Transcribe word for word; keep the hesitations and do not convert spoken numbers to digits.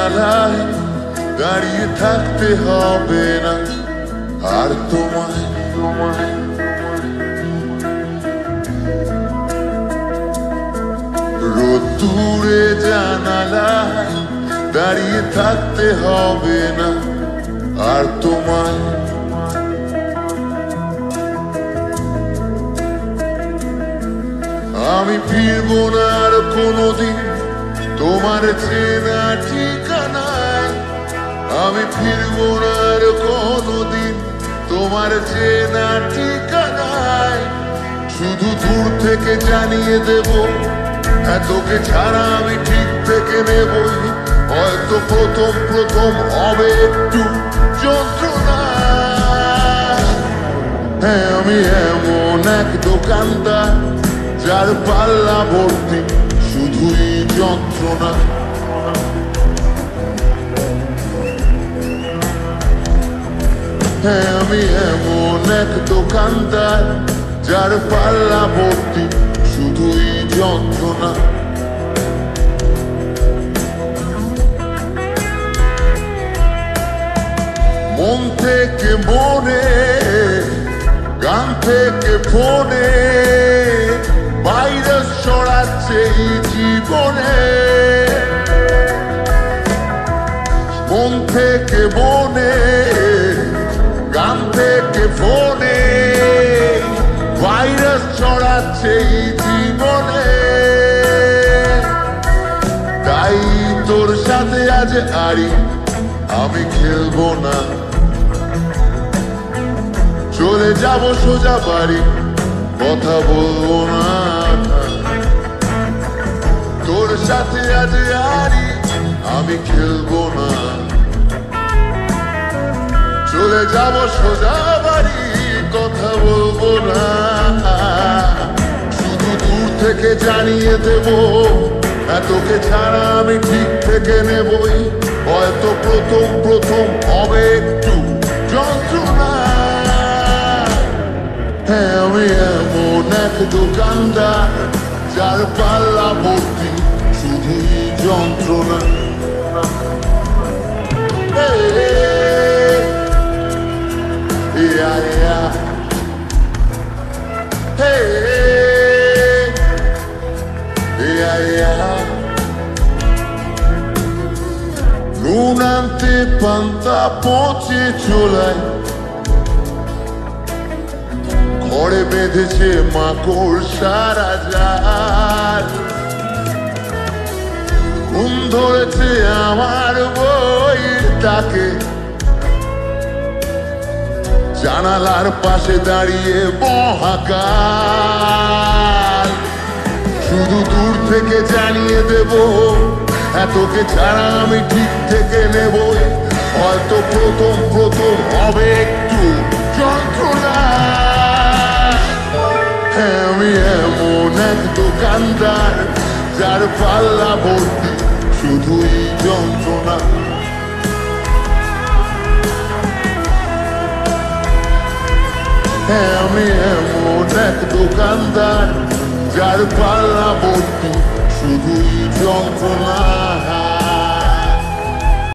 জানালায় দাঁড়িয়ে থাকতে হবে না আর তোমায় তোমায় রোদ্দুরে জানালায় দাঁড়িয়ে থাকতে হবে না আর তোমায় আমি ফিরবো না আর কোনোদিন তোমার চেনা ঠিকানায় আমি ফিরবো না আর কোনোদিন তোমার চেনা ঠিকানায় শুধু দূর থেকে জানিয়ে দেব হ্যাঁ তোকে ছাড়া আমি ঠিক থেকে নেবই হয়তো প্রথম প্রথম হবে একটু যন্ত্রণা হ্যাঁ আমি এমন এক দোকানদার যার পাল্লা ভর্তি শুধুই যন্ত্রণা হ্যাঁ আমি এমন এক দোকানদার যার পাল্লা ভর্তি শুধুই যন্ত্রণা মন থেকে মনে গান থেকে ফোনে ভাইরাস ছড়াচ্ছে এই জীবনে মন থেকে মনে গান থেকে ফোনে ভাইরাস ছড়াচ্ছে এই জীবনে তাই তোর সাথে আজ আরি আমি খেলবো না চলে যাব সোজা বাড়ি কথা বলবো না তোর সাথে আজ আরি আমি খেলবো না চলে যাব সোজা বাড়ি কথা বলবো না শুধু দূর থেকে জানিয়ে দেব তোকে ছাড়া আমি ঠিক থেকে নেবই হয়তো প্রথম প্রথম হবে একটু যন্ত্রণা হ্যাঁ আমি এমন এক দোকানদার যার পাল্লা ভর্তি শুধুই যন্ত্রণা Yeah, yeah. Hey, yeah, yeah. নুন আনতে পান্তা পচে চোলায় ঘরে বেঁধেছে মাকড় সারা জাল ঘুম ধরেছে আমার বইয়ের তাকে জানালার পাশে দাঁড়িয়ে মহাকাল শুধু দূর থেকে জানিয়ে দেব এতকে ছাড়া আমি ঠিক থেকে নেবই হয়তো প্রথম প্রথম হবে একটু যন্ত্রণা হ্যাঁ আমি এমন এক দোকানদার যার পাল্লা ভর্তি শুধুই যন্ত্রণা হ্যাঁ আমি এমন এক দোকানদার যার পাল্লা ভর্তি শুধুই যন্ত্রণা